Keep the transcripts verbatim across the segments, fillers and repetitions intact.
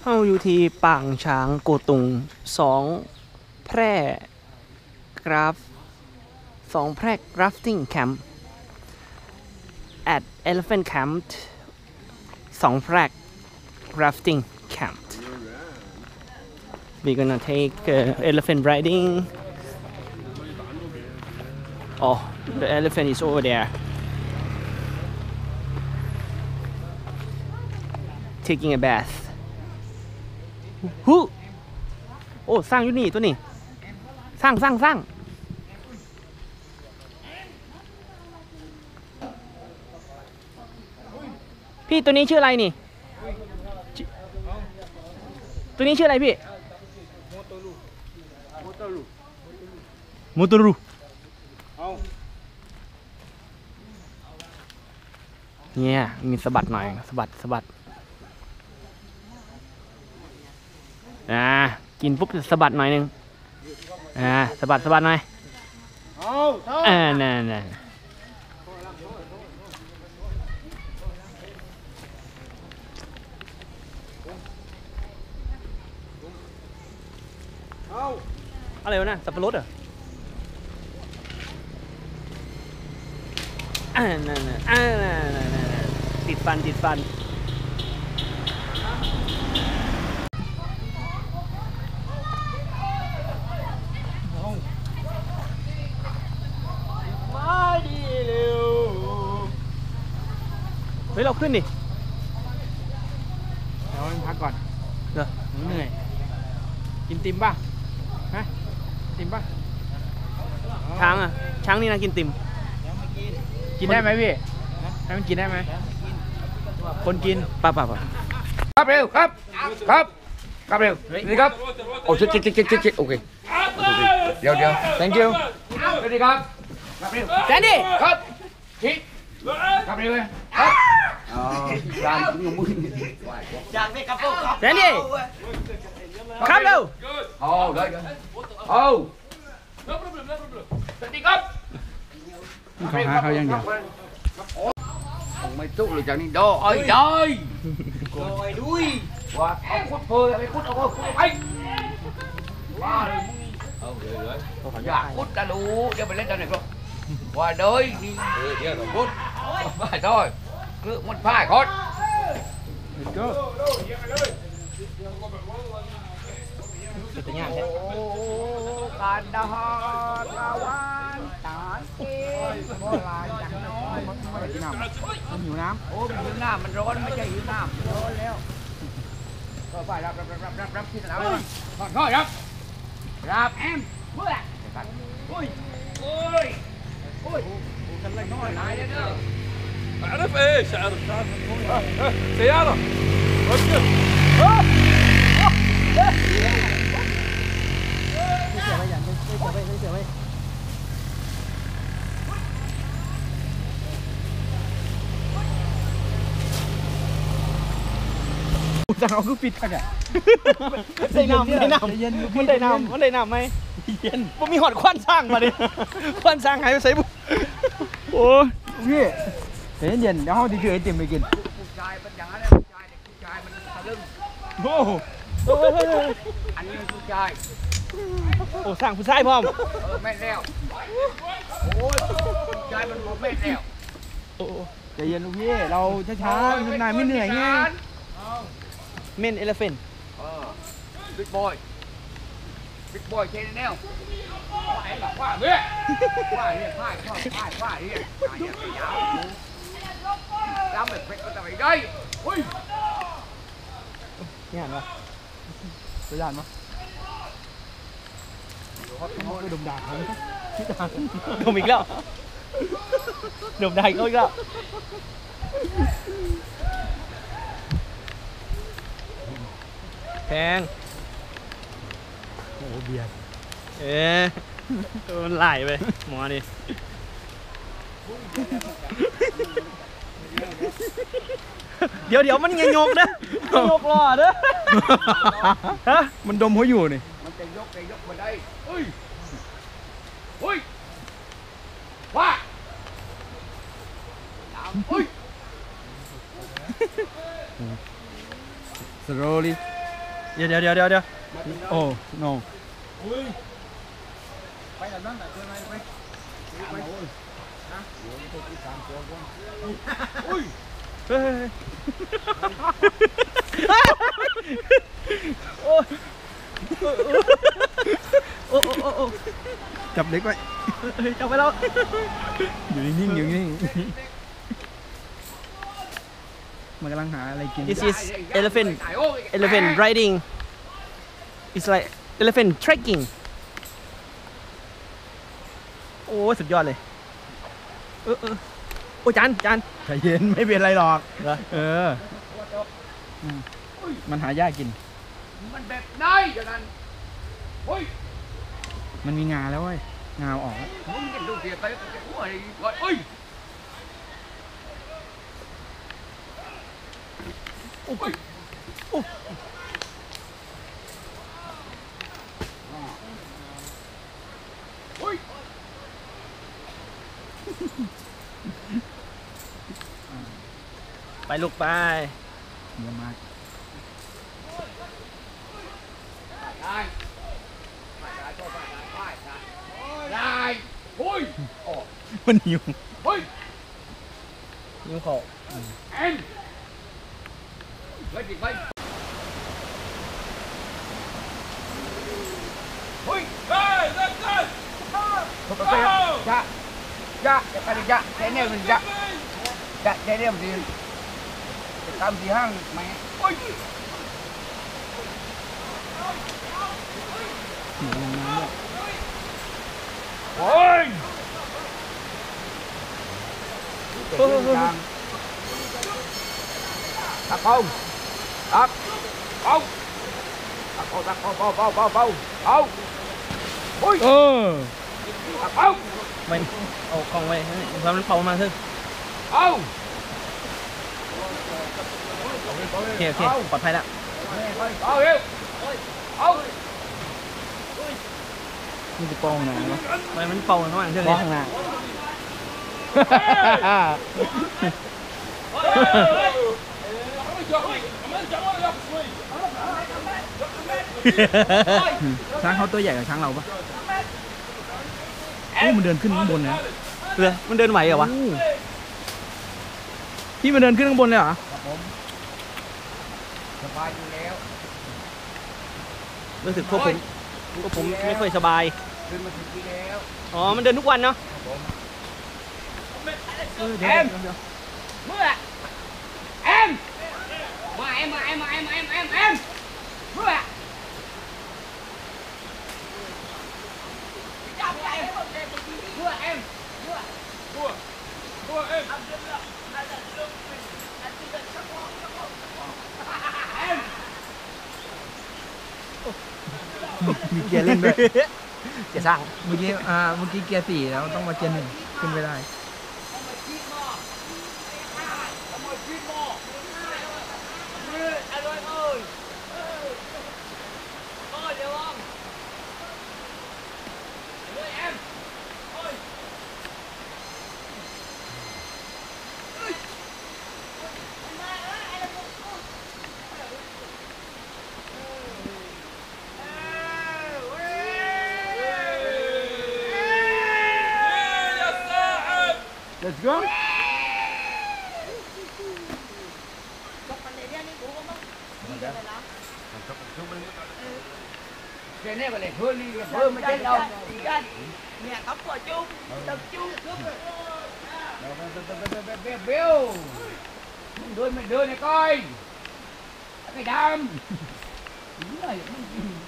เข้าอยู่ที่ปางช้างโกตุงสองแพร่กราฟสองแพร่ grafting camp at elephant camp สองแพร่ grafting camp we're gonna take uh, elephant riding oh the elephant is over there taking a bath ฮู้โอ้สร้างอยู่นี่ตัวนี้สร้างสร้างสร้างพี่ตัวนี้ชื่ออะไรนี่ตัวนี้ชื่ออะไรพี่โมโตรุโมโตรุโมโตรุเนี่ยมีสะบัดหน่อยสะบัดสะบัดอ่ากินปุ๊บสะบัดหน่อยนึงอ่าสะบัดสะบัดหน่อยอ่าน่นน่อะไรวะน่ะสับปะรดเหรออ่านั่นน่ะอ่าติดฟันติดฟันเฮ้ยเราขึ้นดิเดี๋ยวพักก่อนเดี๋ยวเหนื่อยกินติมป่ะฮะติมป่ะช้างอ่ะช้างนี่นะกินติมกินได้ไหมพี่ให้มันกินได้ไหมคนกินป่ะป่ะป่ะครับเร็วครับครับครับเร็วนี่ครับโอ้ชิดชิดชิดชิดชิดโอเคเดี๋ยวเดี๋ยว thank you สวัสดีครับครับเร็วแซนดี้ครับชิดครับเร็วครับอ๋อจานกินกับมือจานไม่กระโปงครับแซนดี้ครับเร็วโอ้ได้โอ้สวัสดีครับเขาหาเขายังเดียวไม่จุกเลยจากนี้ดอไอ้ได้ดอยด้วยว่าเอาคุดเพลไปคุดเอาคุดไปว่าเลยเอาเลยเลยอยากคุดจะรู้เดี๋ยวไปเล่นตอนไหนครับว่าเด้ยนี่เดี๋ยวคุดไปthôi cứ muốn phải con การดาฮาตะวันตาเอ๋โบราณจังน้อยมันหิวน้ำมันหิวน้ำโอ้มันหิวน้ำมันร้อนไม่ใช่หิวน้ำร้อนแล้วก็ไปรับรับรับรับรับที่สนามเลยก่อนก่อนรับรับแอมเมื่อโอ้ยโอ้ยโอ้ยกันเลยน้อยหลายเด้อ أعرف إيش أعرف سيارة وقف จะเอาคือปิดกันอ่ะได้น้ำได้น้ำมันได้น้ำมันได้น้ำไหมเย็นผมมีหอดควันสร้างมาดิควันสร้างหายไปใส่บุโอ้พี่เย็นเย็นเดี๋ยวเขาจะช่วยไอติมไปกินผู้ชายมันอย่างนั้นผู้ชายเด็กผู้ชายมันทะลึ่งโอ้อันนี้ผู้ชายโอ้สร้างผู้ชายพร้อมเออแม่แล้วโอ้ยผู้ชายมันหมดแม่แล้วโอ้ใจเย็นลูกพี่เราช้าๆนายไม่เหนื่อยไงเมนเอลเฟนเออบิ๊กบอยบิ๊กบอยเชนแนลว่าไอ้แบบว่าเบ้ว่าเนี่ยพ่ายพ่ายพ่ายพ่ายเนี่ยเนี่ยยาวจำแบบเป็นก็จะไปได้อุ้ยนี่หันวะไปยันวะเขาไปดมด่าเขาที่ด่าดมอีกแล้วดมด่าเขาอีกแล้วแพงโอ้เบียร์เอ๊ะมันไหลไปหมอนี่เดี๋ยวเดี๋ยวมันยังยกนะยกล้อเด้อฮะมันดมเขาอยู่นี่มันจะยกจะยกมาได้เฮ้ยเฮ้ยว่าเฮ้ย slowly เดี๋ยวเดี๋ยวเดี๋ยวเดี๋ยวโอ้ no ไปแบบนั้นแต่เจอไหมไปไปนะโอ้ยตัวที่สามตัวก่อนอุ้ยเฮ้ยโอ้โอ้โอ้โอ้โอ้จับเล็กไว้จับไว้แล้วอยู่นิ่งๆอยู่นิ่งมันกำลังหาอะไรกิน This is elephant elephant riding. It's like elephant trekking. โอ้สุดยอดเลยเออเออโอ้จานจานใจเย็นไม่เป็นไรหรอกเหรอเอออืมมันหายากกินมันแบบไหนอย่างนั้นเฮ้ยมันมีงาแล้วเว้ยงาออกแล้วมึงจะดูเสียไปจะหัวอะไรก่อนเฮ้ยโอ้โอ้เฮ้ยไปลูกไปเยอะมากได้ได้ได้ได้ได้ได้เฮ้ยโอ้มันหิวเฮ้ยยิ้มขอเอ็นเฮ้ยดิไปเฮ้ย Hey, that's it. ถูกไปจ้ะจ้ะจะไปจ้ะแค่เนี่ยมันจ้ะจ้ะแค่เนี่ยมันดีจะทำที่ห้างไหมเฮ้ยหิวลงน้ำด้วยโอ้ยตักเอาตักเอาตักเอาตักเอาเบาเบาเบาเบาเอาโอ้ยเออตักเอาไม่เอากล้องไว้ให้ความมันเผามาเถอะเอาโอเคโอเคปลอดภัยแล้วเอาเร็วเอานี่จะปองน้ำวะไม่มันเป่าข้างหลังเถอะปเลองยข้างหน้า ช้างเขาตัวใหญ่กว่าช้างเราปะโอ้มันเดินขึ้นข้างบนเลยนะเหรอมันเดินไหวเหรอวะโอ้พี่มันเดินขึ้นข้างบนเลยเหรอสบายอยู่แล้วรู้สึกพวกผมพวกผมไม่ค่อยสบายขึ้นมาถึงที่แล้วอ๋อมันเดินทุกวันเนาะเออเดี๋ยวเอ็มเดี๋ยวเดี๋ยวเมื่อเอ็มมาเอ็มมาเอ็มมาเอ็มมาเอ็มเอ็มเอ็มเมื่อจับใจเมื่อเอ็ม Boa. Boa, Em. มีเกียร์เล่นด้วยจะสร้างเมื่อกี้อ่าเมื่อกี้เกียร์สี่แล้วต้องมาเกียร์หนึ่งขึ้นไปได้ Let's go เดี๋ยวนี้ก็เลยเพิ่มนี่เพิ่มไม่ใช่เราเนี่ยเขาปวดจุ๊บตึกจุ๊บจุ๊บเบี้ยวเบี้ยวมึงเดินไม่เดินไอ้ก้อยไอ้ดำเหนื่อยมึง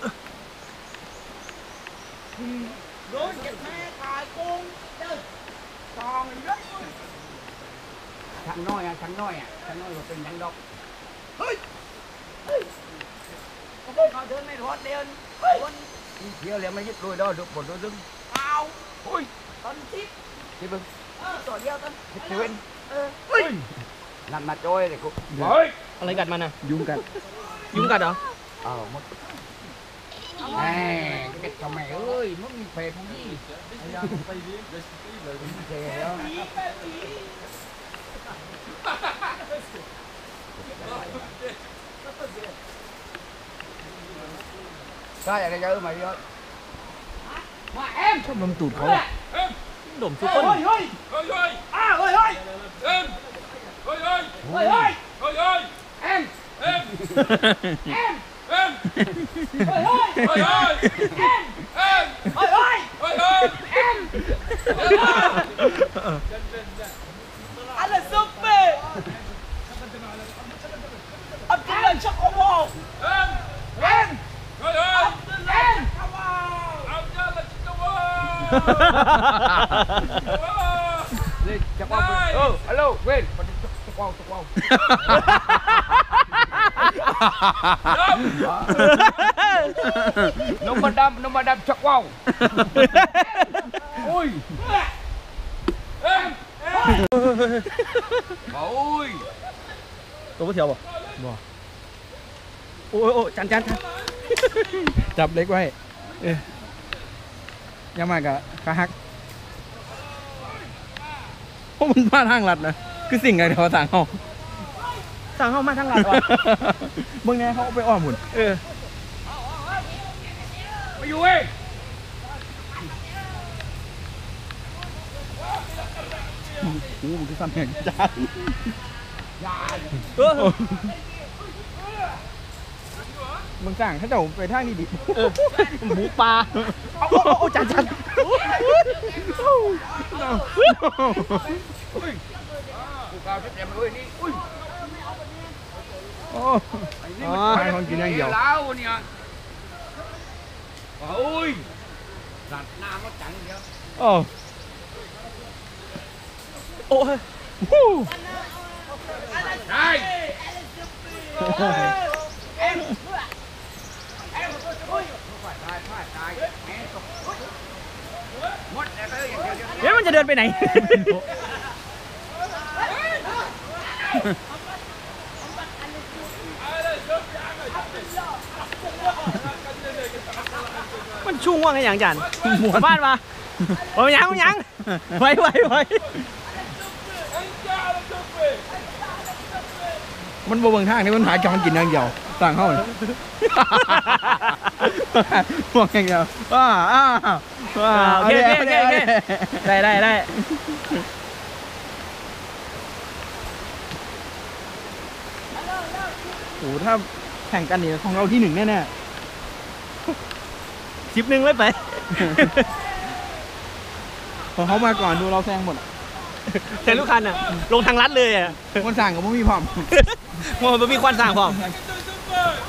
โดนเจ็บแม่ขายกุ้งเด้อตองเยอะช่างน้อยอ่ะช่างน้อยอ่ะช่างน้อยก็เป็นยังดอกเขาเดินไม่รอดเดินคนเที่ยวแล้วไม่ยึดเลยดอกดูผลดูดึงเอาอุ้ยตอนทิพย์ที่บึงตัวเดียวตอนที่เว้นเออนั่นมาโจ้ยเลยกูเฮ้ยอะไรกัดมันอ่ะยุงกัดยุงกัดเหรอเอาหมดแหมเด็กทำไมเอ้ยมึงมีเพลพวกนี้เจ๋แล้วใช่อะไรเยอะมาเยอะมาเอ็มชอบลมตูดเขา Em. ดมทุกคน Ôi ôi. ơi ơi Em. Ôi ôi. ơi ơi Ôi ôi. em Em. em Em. ơi ơi Ôi ôi. em Em. ơi ơi Ôi ôi. em anh là super anh chính là chắc không không Em. em Ôi ôi. em Ông cha là chiếc wow. lên chắc qua Này. ừ alo quên chắc qua chắc qua nó mà đâm nó mà đâm chắc qua ôi Em. ôi ตัวผู้เถียวบ่บ่โอ้ยโอ้ยจันจันจันจับเล็กไว้เอ้ยอยังมากกะขาหักเพราะมันพลาดทางลัดนะคือสิ่งไงที่เขาสั่งเขาสั่งเข้ามาทางหลังว่ะเมื่อไงเขาเอาไปอ้อมหุ่นเออมาอยู่เอ้ยโอ้โหมันคือซ้ำอย่างจานเออมึงสั่งเขาจะเอาไปทางนี้ดิเออหมูปลาเอาเอาเอาเอาจันจันกูกาวจะเต็มเลยนี่อุ้ยโอ้อ๋อทางคนกินอย่างเดียวแล้วเนี่ยโอ้ยรัดหน้าก็จังเดียวโอ้โอ้ยฮู้ใช่ em em ôi phải phải phải phải em mất em ơi เดี๋ยวมันจะเดินไปไหน มันชุ่งว่างไงอย่างจันหมู่บ้านมาโอ้ยยังยังไว้ไว้ไว้มันบ่เบิ่งทางนี่มันหาจอนกินอย่างเดียวสั่งเขาเลยห่วงอย่างเดียวว้าอ้าว้าโอเคโอเคโอเคโอเคได้ได้ได้โอ้ถ้าแข่งกันนี่ของเราที่หนึ่งแน่สิบหนึ่งเลยไปๆพอเขามาก่อนดูเราแซงหมดแต่ลูกคันอ่ะ ลงทางลัดเลยอ่ะคนสั่งกับไม่มีพร้อมมันมีควันสั่งพร้อม Super.